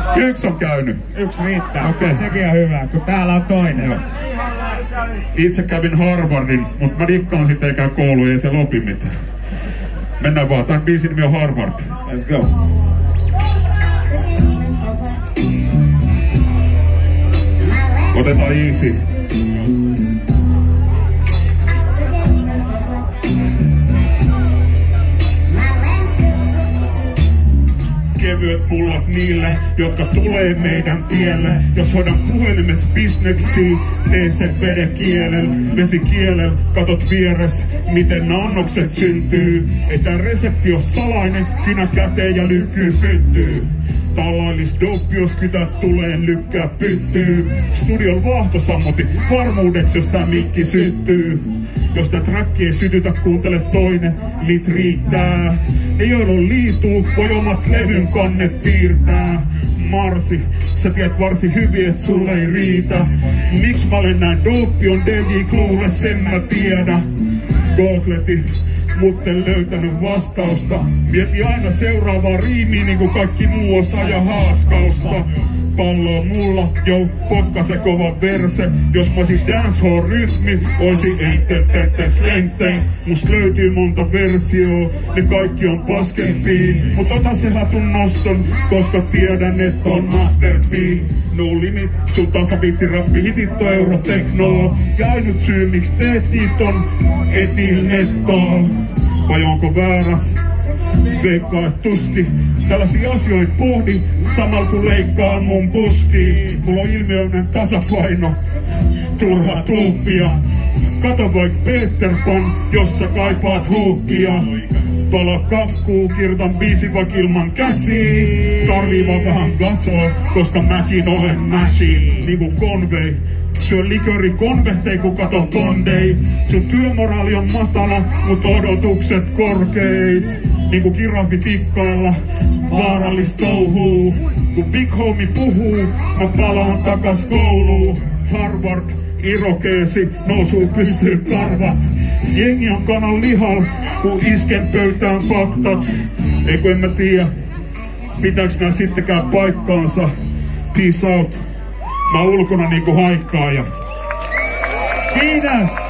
Yksi on käynyt. Yksi riittää. Okay. Sekin on hyvä, kun täällä on toinen. Joo. Itse kävin Harvardin, mutta mä dikkaan sit eikä koulu, ei se lopi mitään. Mennään vaan, tämän biisin nimi on Harvard. Let's go. Otetaan easy. Kevyet mullat niille, jotka tulee meidän tielle. Jos hoidan puhelimessa bisneksiä, tee sen vesikielellä. Katot vieres, miten ne annokset syntyy. Ei tää resepti oo salainen, kynä käteen ja lykkyy pyttyy. Tallaillis dope, jos kytät tulee lykkää pyttyy. Studion vaahtosammuti varmuudeks, jos tää mikki syttyy. Jos tää trakki ei sytytä, kuuntele toinen, lit riittää. Ne joilla on liituu, voi omat levyn kannet piirtää. Marsi, sä tiedät varsin hyvin, et sulle ei riitä. Miks mä olen näin dope, on DJ Cluelle, sen mä tiedä. Googleti, mut en löytänyt vastausta. Mieti aina seuraavaa riimiä, niinku kaikki muu osaa ja haaskausta. Pallo on mulla, pokka se kova verse. Jos mä oisin dancehall-rytmi, oisin slengten. Must löytyy monta versiota, ne kaikki on paskempia. Mut ota se hatun noston, koska tiedän, et on Master P. No limit, sun tasabiitti rappi hitit on euroteknoo. Ja ainut syy miks teet niit on etil nettoon. Vai onko vääräs? Veikkaa et tuski. Tällaisia asioita pohdi samalla kun leikkaan mun puski. Mulla on ilmiöinen tasapaino, turha tuuppia. Kato vaik Peter Pan, jos sä kaipaat huuhkia. Pala kakkuu, kirtan biisi vaik ilman käsiä. Tarvii vaan vähän gasoa, koska mäkin olen machine. Niinku Conway. Syö liköri konvehtei kun kato bondei. Sun työmoraali on matala, mut odotukset korkeit. Niinku kirahvi tikkailla, vaarallis touhuu. Kun Big Homie puhuu, mä palaan takas kouluun. Harvard, irokeesi, nousuu pystyy karvat. Jengi on kanan lihal, kun isken pöytään faktat. Eikö en mä tiedä, pitääks nää sittenkään paikkaansa. Peace out. Mä ulkona niinku haikkaaja. Kiitos!